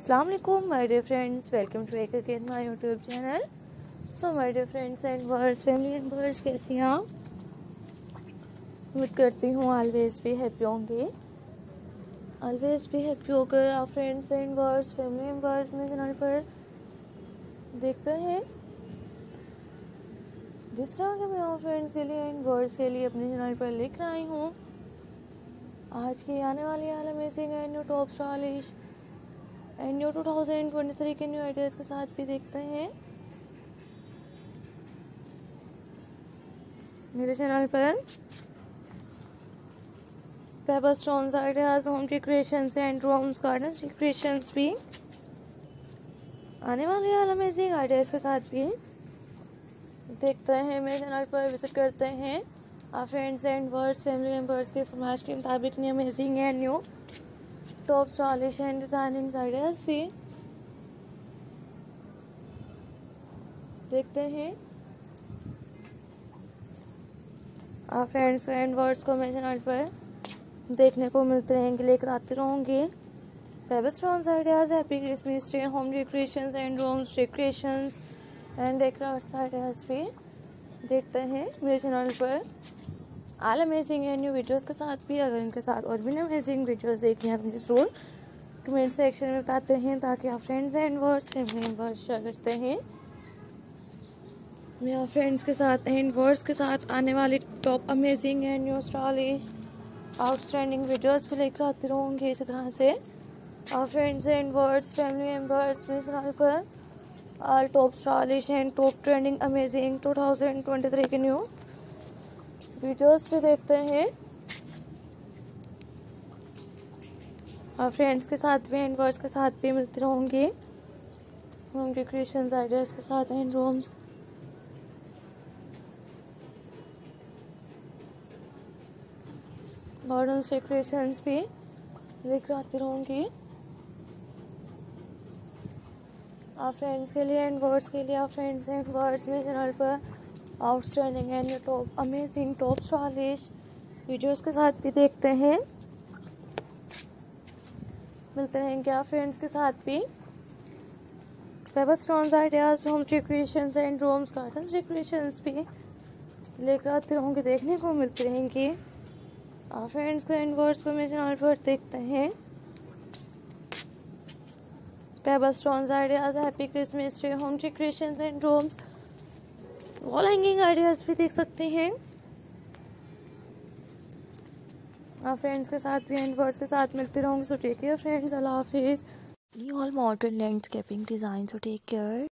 अस्सलाम वालेकुम my dear friends, welcome to back again my YouTube channel. So my dear friends and viewers, family and viewers, कैसी हैं आप? उम्मीद करती हूँ ऑलवेज भी हैप्पी होंगे। ऑलवेज भी हैप्पी होकर आप friends and viewers, family and viewers में चैनल पर देखते हैं। जिस तरह के मैं आप फ्रेंड्स के लिए एंड वर्स के लिए अपने चैनल पर लिख आई हूँ, आज की आने वाली amazing and new top stylish and new 2023 के न्यू आइडियाज़ के साथ भी देखते हैं मेरे चैनल पर। Paper stones ideas, home decorations and rooms garden decorations भी आने वाले अमेजिंग आइडियाज़ के साथ भी देखते हैं मेरे चैनल पर। विजिट करते हैं आप friends and viewers, family members के फरमाइश के मुताबिक new amazing and new top stylish and designing ideas भी देखते हैं। आप फ्रेंड्स एंड वर्ड्स को मेरे चैनल पर देखने को मिलते रहेंगे, लेकर आते रहूँगी paper stones ideas, happy Christmas tree, home decorations and rooms decorations and decorates ideas भी देखते हैं मेरे चैनल पर all amazing and new videos के साथ भी। अगर इनके साथ और भी अमेजिंग वीडियोस देखनी है तो मुझे ज़रूर कमेंट सेक्शन में बताते हैं, ताकि आप friends and words, family members share करते हैं। मैं आप फ्रेंड्स के साथ एंड वर्ड्स के साथ आने वाली top amazing and new stylish outstanding videos भी लेकर आती रहूँगी। इसी तरह से आप friends and words, family members मेरे चैनल पर all top stylish and top trending amazing 2023 के न्यू वीडियोस भी देखते हैं। और फ्रेंड्स के साथ भी एंड वर्स के साथ भी मिलते रहूँगी होम डेकोरेशंस आइडियाज़ के साथ एंड रूम्स गार्डन डेकोरेशंस भी लेकर आती रहूँगी आप फ्रेंड्स के लिए एंड वर्ड्स के लिए। आप फ्रेंड्स एंड वर्ड्स में चैनल पर outstanding and top amazing top stylish videos के साथ भी देखते हैं, मिलते रहेंगे आप फ्रेंड्स के साथ भी paper stones ideas, home decorations and rooms garden decorations भी लेकर आते रहूँगी, देखने को मिलते रहेंगे आप फ्रेंड्स को एंड वर्ड्स को मेरे चैनल पर देखते हैं। Paper stones ideas, happy Christmas tree, home decorations and rooms wall hanging ideas भी देख सकते हैं आप फ्रेंड्स के साथ भी एंड वर्ड्स के साथ मिलते रहूँगी। सो टेक केयर फ्रेंड्स, अल्लाह हाफिज़। All modern landscaping design, so take care.